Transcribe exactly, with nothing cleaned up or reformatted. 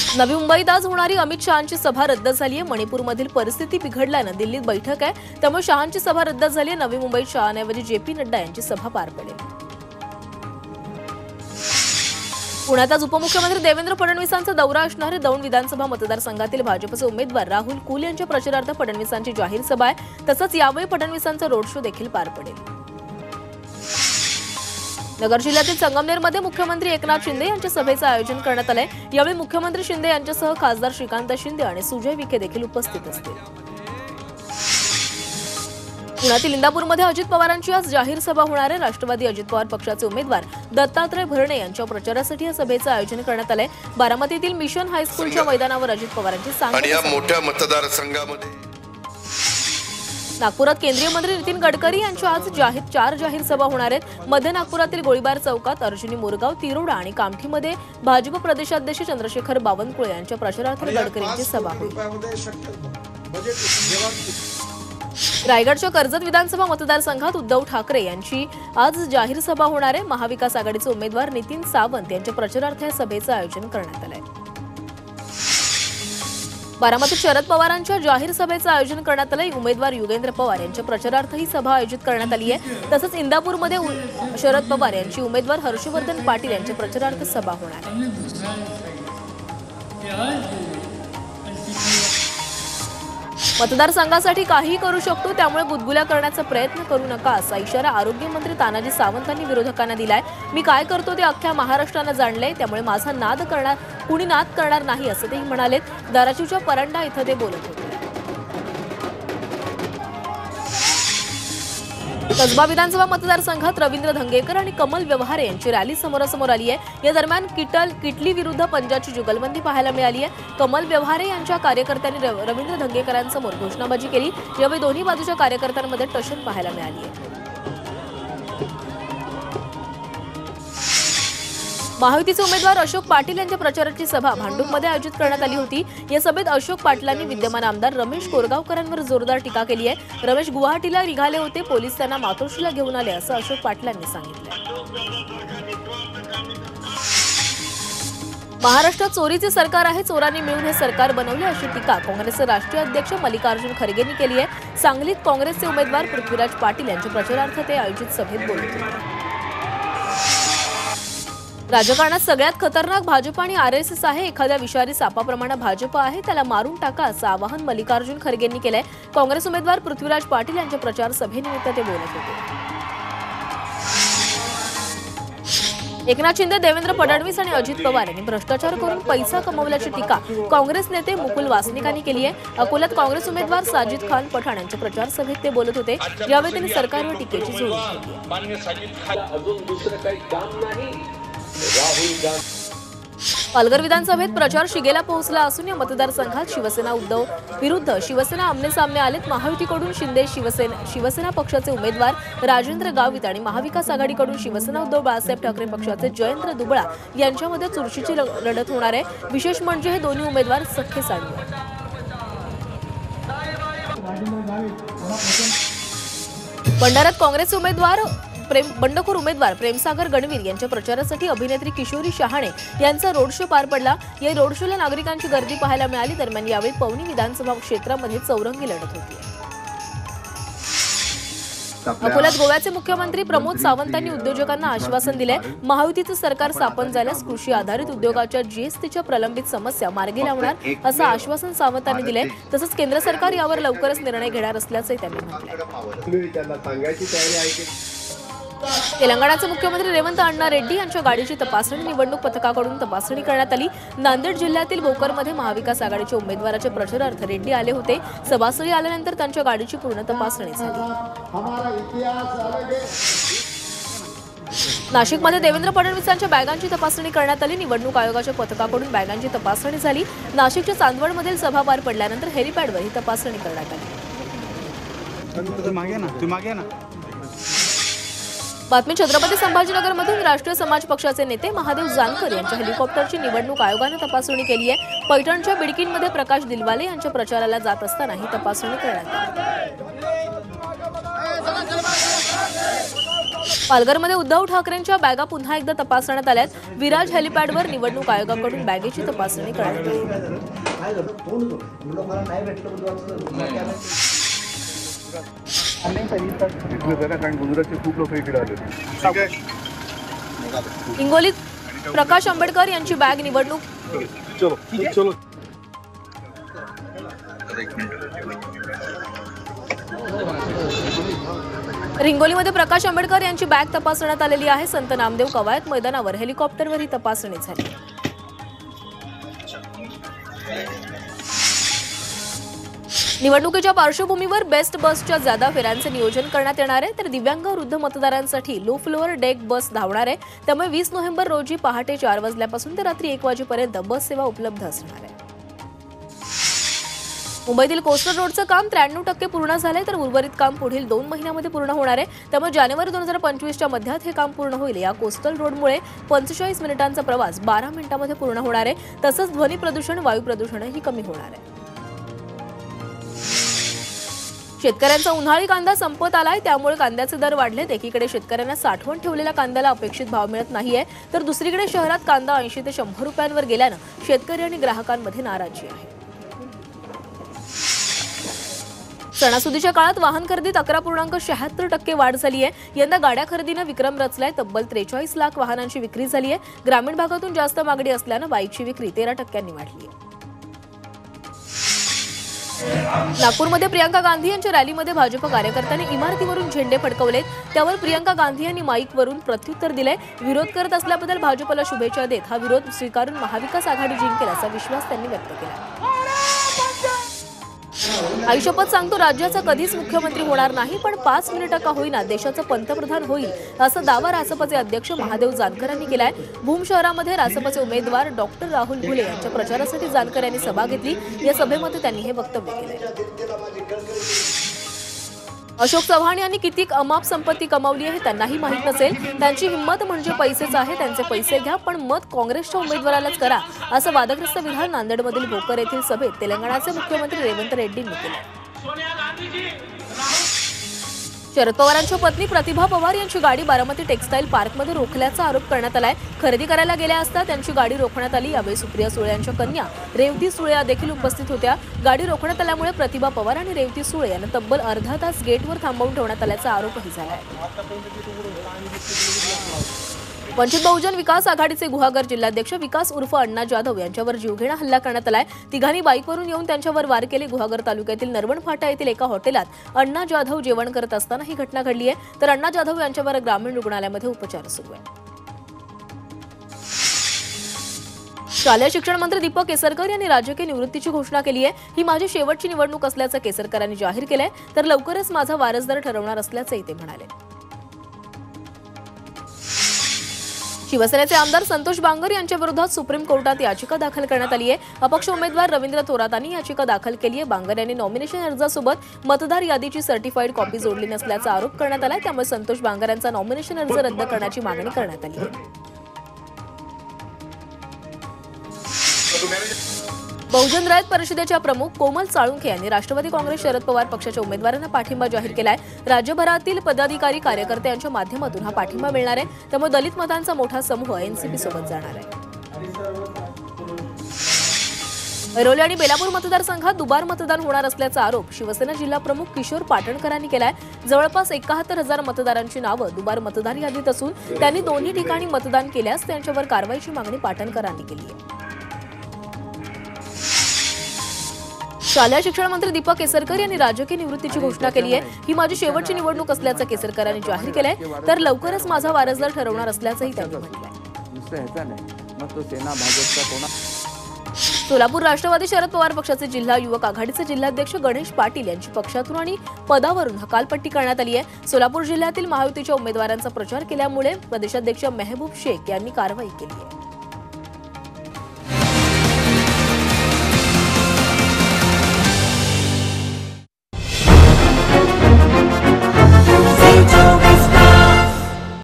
नवी मुंबईत आज होणारी अमित शहांची सभा रद्द झाली आहे। मणिपूरमधील परिस्थिती बिघडल्याने दिल्लीत बैठक आहे, त्यामुळे शहांची सभा रद्द झाली आहे। नवी मुंबईत शहांऐवजी जे पी नड्डा यांची सभा पार पडेल। पुण्यात आज उपमुख्यमंत्री देवेंद्र फडणवीसांचा दौरा असणार आहे। दौंड विधानसभा मतदारसंघातील भाजपचे उमेदवार राहुल कुल यांच्या प्रचारार्थ फडणवीसांची जाहीर सभा आहे। तसंच यावेळी फडणवीसांचा रोड शो देखील पार पडेल। नगर जिल्ह्यातील संगमनेरमध्ये मुख्यमंत्री एकनाथ शिंदे यांच्या सभेचं आयोजन करण्यात आलंय। यावेळी मुख्यमंत्री शिंदे यांच्यासह खासदार श्रीकांत शिंदे आणि सुजय विखे देखील उपस्थित असतील। पुण्यातील इंदापूरमध्ये अजित पवारांची आज जाहीर सभा होणार आहे। राष्ट्रवादी अजित पवार पक्षाचे उमेदवार दत्तात्रय भरणे यांच्या प्रचारासाठी या सभेचं आयोजन करण्यात आलंय। बारामतीतील मिशन हायस्कूलच्या मैदानावर अजित पवारांची आणि या मोठ्या मतदारसंघामध्ये नागपुरात केंद्रीय मंत्री नितीन गडकरी यांच्या आज जाहीर चार जाहीर सभा होणार आहेत। मध्य नागपुरातील गोळीबार चौकात, अर्जुनी मोरगाव, तिरोडा आणि कामठीमध्ये भाजप प्रदेशाध्यक्ष चंद्रशेखर बावनकुळे यांच्या प्रचारार्थ गडकरींची सभा होईल। रायगडच्या कर्जत विधानसभा मतदारसंघात उद्धव ठाकरे यांची आज जाहीर सभा होणार आहे। महाविकास आघाडीचे उमेदवार नितीन सावंत यांच्या प्रचारार्थ या सभेचं आयोजन करण्यात आलंय। बारामतीत शरद पवारांच्या जाहीर सभेचं आयोजन करण्यात आलंय। उमेदवार युगेंद्र पवार यांच्या प्रचारार्थ ही सभा आयोजित करण्यात आली आहे। तसंच इंदापूरमध्ये शरद पवार यांची उमेदवार हर्षवर्धन पाटील यांच्या प्रचारार्थ सभा होणार आहे। मतदारसंघासाठी काहीही करू शकतो, त्यामुळे गुदगुल्या करण्याचा प्रयत्न करू नका असा इशारा आरोग्यमंत्री तानाजी सावंतांनी विरोधकांना दिलाय। मी काय करतो ते अख्ख्या महाराष्ट्रानं जाणलंय, त्यामुळे माझा नाद करणार कुणी नाद करणार नाही असं तेही म्हणाले। धाराशिवच्या परंडा इथं ते बोलत होते। कसबा विधानसभा मतदारसंघात रवींद्र धंगेकर आणि कमल व्यवहारे यांची रॅली समोरासमोर आली आहे। या दरम्यान किटल किटली विरुद्ध पंजाची जुगलबंदी पाहायला मिळाली आहे। कमल व्यवहारे यांच्या कार्यकर्त्यांनी रवींद्र धंगेकरांसमोर घोषणाबाजी केली। यावेळी दोन्ही बाजूच्या कार्यकर्त्यांमध्ये टशन पाहायला मिळाली आहे। महायुतीचे उमेदवार अशोक पाटील यांच्या प्रचाराची सभा भांडूपमध्ये आयोजित करण्यात आली होती। या सभेत अशोक पाटलांनी विद्यमान आमदार रमेश कोरगावकरांवर जोरदार टीका केली आहे। रमेश गुवाहाटीला निघाले होते, पोलीस त्यांना मातोश्रीला घेऊन आले असं अशोक पाटलांनी सांगितलं। महाराष्ट्रात चोरीचे सरकार आहे, चोरांनी मिळून हे सरकार बनवले अशी टीका काँग्रेसचे राष्ट्रीय अध्यक्ष मल्लिकार्जुन खरगेंनी केली आहे। सांगलीत काँग्रेसचे उमेदवार पृथ्वीराज पाटील यांच्या प्रचारार्थ ते आयोजित सभेत बोलत होते। राजकारणात सगळ्यात खतरनाक भाजप आणि आरएसएस आहे। एखाद्या विषारी सापाप्रमाणे भाजप आहे, त्याला मारून टाका असं आवाहन मल्लिकार्जुन खरगेंनी केलंय। काँग्रेस उमेदवार पृथ्वीराज पाटील यांच्या प्रचार सभेनिमित्त ते बोलत होते। एकनाथ शिंदे, देवेंद्र फडणवीस आणि अजित पवार यांनी भ्रष्टाचार करून पैसा कमवल्याची टीका काँग्रेस नेते मुकुल वासनिकांनी केली आहे। अकोल्यात काँग्रेस उमेदवार साजिद खान पठाण यांच्या प्रचार सभेत ते बोलत होते। यावेळी त्यांनी सरकारवर टीकेची झोड घेतली। पालघर विधानसभेत प्रचार शिगेला पोहोचला असून या मतदारसंघात शिवसेना उद्धव विरुद्ध शिवसेना आमने सामने आलेत। महायुतीकडून शिंदे शिवसेना शिवसेना पक्षाचे उमेदवार राजेंद्र गावित आणि महाविकास आघाडीकडून शिवसेना उद्धव बाळासाहेब ठाकरे पक्षाचे जयेंद्र दुबळा यांच्यामध्ये चुरशीची लढत होणार आहे। विशेष म्हणजे हे दोन्ही उमेदवार सख्खे साडू आहेत। भंडाऱ्यात काँग्रेसचे उमेदवार प्रेम बंडखोर उमेदवार प्रेमसागर गणवीर यांच्या प्रचारासाठी अभिनेत्री किशोरी शहाणे यांचा रोड शो पार पडला। या रोड शोला नागरिकांची गर्दी पाहायला मिळाली। दरम्यान यावेळी पवनी विधानसभा क्षेत्रामध्ये चौरंगी लढत होती। अकोल्यात गोव्याचे मुख्यमंत्री प्रमोद सावंतांनी उद्योजकांना आश्वासन दिले। महायुतीचं सरकार स्थापन झाल्यास कृषी आधारित उद्योगाच्या जीएसटीच्या प्रलंबित समस्या मार्गी लावणार असं आश्वासन सावंतांनी दिले। तसंच केंद्र सरकार यावर लवकरच निर्णय घेणार असल्याचंही त्यांनी म्हटलंय। तेलंगणाचे मुख्यमंत्री रेवंत अण्णा रेड्डी यांच्या गाडीची तपासणी निवडणूक पथकाकडून तपासणी करण्यात आली। नांदेड जिल्ह्यातील भोकरमध्ये महाविकास आघाडीच्या उमेदवाराच्या प्रचारार्थ रेड्डी आले होते। सभास्थळी आल्यानंतर त्यांच्या गाडीची पूर्ण तपासणी झाली। नाशिकमध्ये देवेंद्र फडणवीसांच्या बॅगांची तपासणी करण्यात आली। निवडणूक आयोगाच्या पथकाकडून बॅगांची तपासणी झाली। नाशिकच्या चांदवडमधील सभा पार पडल्यानंतर हेलिपॅडवर ही तपासणी करण्यात आली। बातमी छत्रपती संभाजीनगरमधून राष्ट्रीय समाज पक्षाचे नेते महादेव जानकर यांच्या हेलिकॉप्टरची निवडणूक आयोगाने तपासणी केली आहे। पैठणच्या बिडकीनमध्ये प्रकाश दिलवाले यांच्या प्रचाराला जात असताना ही तपासणी करण्यात आली। पालघरमध्ये उद्धव ठाकरेंच्या बॅगा पुन्हा एकदा तपासण्यात आल्यात. विराज हेलिपॅडवर निवडणूक आयोगाकडून बॅगेची तपासणी करण्यात आली. खूप लोक इकडे आले. हिंगोलीत प्रकाश आंबेडकर यांची बॅग निवडणूक चलो चलो हिंगोलीमध्ये प्रकाश आंबेडकर यांची बॅग तपासण्यात आलेली आहे. संत नामदेव कवायत मैदानावर हेलिकॉप्टरवर ही तपासणी झाली. निवडणुकीच्या पार्श्वभूमीवर बेस्ट बसच्या जादा फेऱ्यांचे नियोजन करण्यात येणार आहे. तर दिव्यांग वृद्ध मतदारांसाठी लो फ्लोअर डेक बस धावणार आहे. त्यामुळे वीस नोव्हेंबर रोजी पहाटे चार वाजल्यापासून ते रात्री एक वाजेपर्यंत बस सेवा उपलब्ध असणार आहे. मुंबईतील कोस्टल रोडचं काम त्र्याण्णव टक्के पूर्ण झालंय, तर उर्वरित काम पुढील दोन महिन्यामध्ये पूर्ण होणार आहे. त्यामुळे जानेवारी दोन हजार पंचवीसच्या मध्यात हे काम पूर्ण होईल. या कोस्टल रोडमुळे पंचेचाळीस मिनिटांचा प्रवास बारा मिनिटांमध्ये पूर्ण होणार आहे. तसंच ध्वनी प्रदूषण, वायू प्रदूषणही कमी होणार आहे. शेतकऱ्यांचा उन्हाळी कांदा संपत आलाय, त्यामुळे कांद्याचे दर वाढलेत. एकीकडे शेतकऱ्यांना साठवण ठेवलेल्या कांद्याला अपेक्षित भाव मिळत नाहीये, तर दुसरीकडे शहरात कांदा ऐंशी ते शंभर रुपयांवर गेल्यानं शेतकरी आणि ग्राहकांमध्ये नाराजी आहे. सणासुदीच्या काळात वाहन खरेदीत अकरा पूर्णांक शहात्तर टक्के वाढ झाली आहे. यंदा गाड्या खरेदीनं विक्रम रचलाय. तब्बल त्रेचाळीस लाख वाहनांची विक्री झाली आहे. ग्रामीण भागातून जास्त मागणी असल्यानं बाईकची विक्री तेरा टक्क्यांनी वाढली आहे. नागपूरमध्ये प्रियंका गांधी यांच्या रॅलीमध्ये भाजप कार्यकर्त्यांनी इमारतीवरून झेंडे फडकवलेत. त्यावर प्रियंका गांधी यांनी माईकवरून प्रत्युत्तर दिले. विरोध करत असल्याबद्दल भाजपला शुभेच्छा देत हा विरोध स्वीकारून महाविकास आघाडी जिंकेल असा विश्वास त्यांनी व्यक्त केला. आई शपथ सांगतो, राज्याचा कधीच मुख्यमंत्री होणार नाही, पण पाच मिनिटं का होईना देशाचं पंतप्रधान होईल असा दावा रासपचे अध्यक्ष महादेव जानकर यांनी केलाय. भूम शहरामध्ये रासपचे उमेदवार डॉक्टर राहुल घुले यांच्या प्रचारासाठी जानकर यांनी सभा घेतली. या सभेमध्ये त्यांनी हे वक्तव्य केले. अशोक चव्हाण यांनी कितीक अमाप संपत्ती कमावली आहे त्यांनाही माहीत नसेल. त्यांची हिंमत म्हणजे पैसेच आहे. त्यांचे पैसे घ्या, पण मत काँग्रेसच्या उमेदवारालाच करा असं वादग्रस्त विधान नांदेडमधील भोकर येथील सभेत तेलंगणाचे मुख्यमंत्री रेवंत रेड्डींनी केलं. शरद पवारांच्या पत्नी प्रतिभा पवार यांची गाडी बारामती टेक्सटाईल पार्कमध्ये रोखल्याचा आरोप करण्यात आलाय. खरेदी करायला गेल्या असता त्यांची गाडी रोखण्यात आली. यावेळी सुप्रिया सुळे यांच्या कन्या रेवती सुळे या देखील उपस्थित होत्या. गाडी रोखण्यात आल्यामुळे प्रतिभा पवार आणि रेवती सुळे यांना तब्बल अर्धा तास गेटवर थांबवून ठेवण्यात आल्याचा आरोपही झालाय. वंचित बहुजन विकास आघाडीचे गुहागर जिल्हाध्यक्ष विकास उर्फ अण्णा जाधव यांच्यावर जीवघेणा हल्ला करण्यात आलाय. तिघांनी बाईकवरून येऊन त्यांच्यावर वार केले. गुहागर तालुक्यातील नरवण फाटा येथील एका हॉटेलात अण्णा जाधव जेवण करत असताना ही घटना घडली आहे. तर अण्णा जाधव यांच्यावर ग्रामीण रुग्णालयामध्ये उपचार सुरू आहे. शालेय शिक्षण मंत्री दीपक केसरकर यांनी राजकीय निवृत्तीची घोषणा केली आहे. ही माझी शेवटची निवडणूक असल्याचं केसरकरांनी जाहीर केलंय. तर लवकरच माझा वारसदार ठरवणार असल्याचंही ते म्हणाले. शिवसेनेचे आमदार संतोष बांगर यांच्या विरोधात सुप्रीम कोर्टात याचिका दाखल करण्यात आली आहे. अपक्ष उमेदवार रवींद्र थोरातांनी याचिका दाखल केली आहे. बांगर यांनी नॉमिनेशन अर्जासोबत मतदार यादीची सर्टिफाईड कॉपी जोडली नसल्याचा आरोप करण्यात आला. त्यामुळे संतोष बांगर यांचा नॉमिनेशन अर्ज रद्द करण्याची मागणी करण्यात आली आहे. बहुजन रयत परिषदेच्या प्रमुख कोमल साळुंखे यांनी राष्ट्रवादी काँग्रेस शरद पवार पक्षाच्या उमेदवारांना पाठिंबा जाहीर केलाय. राज्यभरातील पदाधिकारी कार्यकर्ते यांच्या माध्यमातून हा पाठिंबा मिळणार आहे. त्यामुळे दलित मतांचा मोठा समूह एनसीपी सोबत जाणार आहे. ऐरोली आणि बेलापूर मतदारसंघात दुबार मतदान होणार असल्याचा आरोप शिवसेना जिल्हा प्रमुख किशोर पाटणकरांनी केलाय. जवळपास एकाहत्तर हजार मतदारांची नावं दुबार मतदार यादीत असून त्यांनी दोन्ही ठिकाणी मतदान केल्यास त्यांच्यावर कारवाईची मागणी पाटणकरांनी केली आहे. शालेय शिक्षण मंत्री दीपक केसरकर यांनी राजकीय निवृत्तीची घोषणा केली आहे. ही माझी शेवटची निवडणूक असल्याचं केसरकरांनी जाहीर केलंय. तर लवकरच माझा वारसदार ठरवणार असल्याचंही त्यांनी म्हटलंय. सोलापूर राष्ट्रवादी शरद पवार पक्षाचे जिल्हा युवक आघाडीचे जिल्हाध्यक्ष गणेश पाटील यांची पक्षातून आणि पदावरून हकालपट्टी करण्यात आली आहे. सोलापूर जिल्ह्यातील महायुतीच्या उमेदवारांचा प्रचार केल्यामुळे प्रदेशाध्यक्ष मेहबूब शेख यांनी कारवाई केली आहे.